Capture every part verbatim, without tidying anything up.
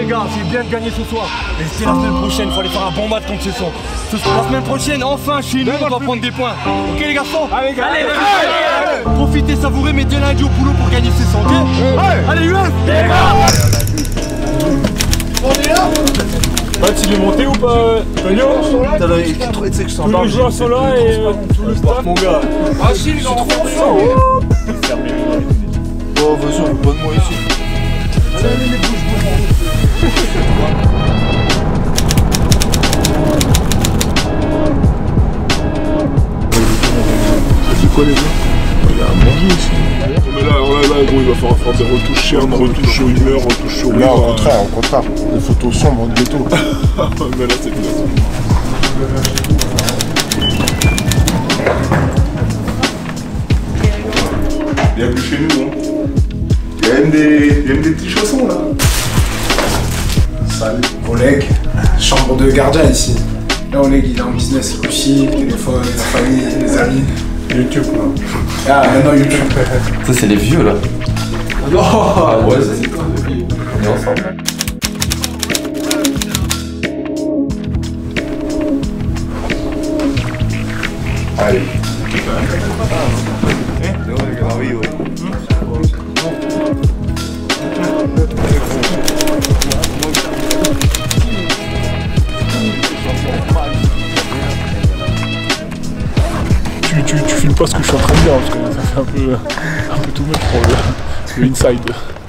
gars, c'est bien de gagner ce soir. Mais c'est la semaine prochaine, faut aller faire un bon match contre Cesson. La semaine prochaine, enfin, chez nous, on va prendre des points. Ok les garçons? Allez, allez, allez, allez, allez. Profitez, savourez, mais dès lundi au boulot pour gagner Cesson, ok? Ouais. Allez, U S. On est là. Match il est monté ou pas? Gagnant? Tous les joueurs sont là et euh, tout le staff. Mon gars. Ah si les gars, on fait ça. Oh vas-y, on veut pas de moi ici. Allez, allez, les bouges, c'est quoi les gars? Il y a à manger ici. Mais là, là, là, gros, il va falloir faire des retouches chères, des retouches aux humeurs, retouches aux... Là, au contraire, au contraire. Des photos sombres de ghetto. Mais là, c'est classe. Bienvenue chez nous, hein. Il y a même des, il y a même des petits chaussons, là. Salut. Oleg, chambre de gardien ici. Là, Oleg, il est en business aussi, téléphone, la famille, les amis. YouTube, là. Ah, maintenant YouTube. Ça, c'est les vieux, là. Ah non, ah, ouais, ça, c'est pas de vieux. On est ensemble. Allez. Oui, oui. Tu, tu, tu filmes pas ce que je suis en train de dire parce que ça fait un peu, un peu tout much pour le, le inside.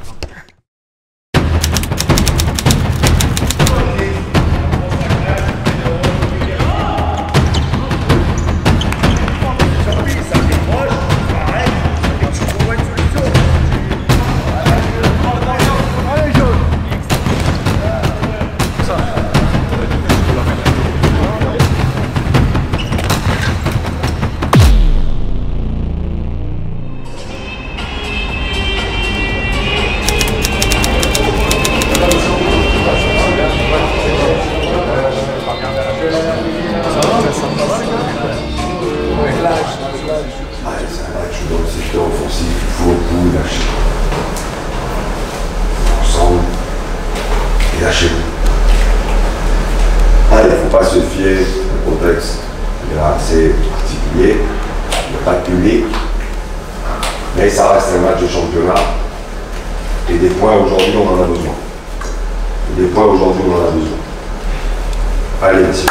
Allez, faut pas se fier au contexte. Il est assez particulier, il n'y a pas de public, mais ça reste un match de championnat. Et des points aujourd'hui, on en a besoin. Et des points aujourd'hui, on en a besoin. Allez, merci.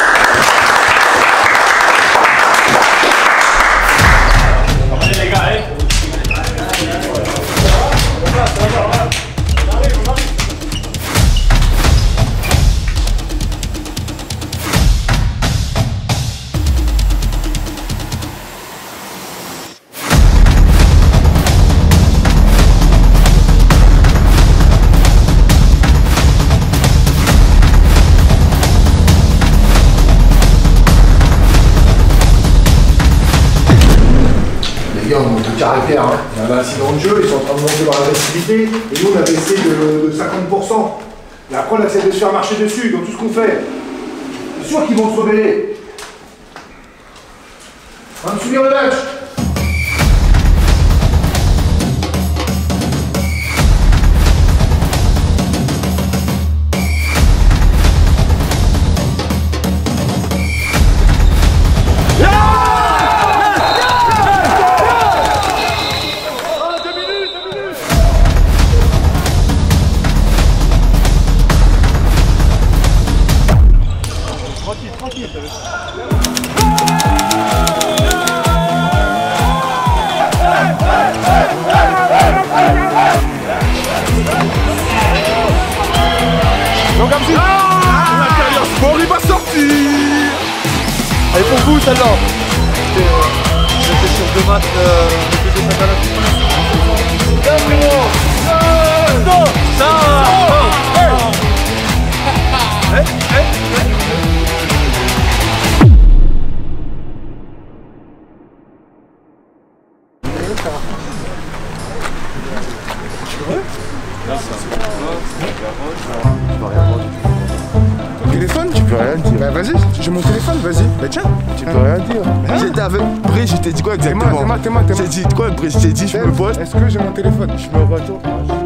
Allez les gars, allez. On monte de caractère, hein. Il y a un incident de jeu, ils sont en train de monter dans l'agressivité, et nous on a baissé de, de cinquante pour cent. Et après on essaie de se faire marcher dessus dans tout ce qu'on fait. C'est sûr qu'ils vont se rebeller. On va me subir le match. Donc comme si... Ah bon, il va sortir. Et pour vous, celle-là. J'étais sur deux matchs de deux matchs à la fin. Non, non, non. Téléphone? Tu peux rien dire. Bah vas-y, j'ai mon téléphone, vas-y. Bah tiens. Tu peux rien dire. J'étais avec Brice, je t'ai dit quoi exactement? T'es moi, t'es moi, t'es moi. J'ai dit quoi Brice? Je t'ai dit je me pose. Est-ce que j'ai mon téléphone? Je me retourne.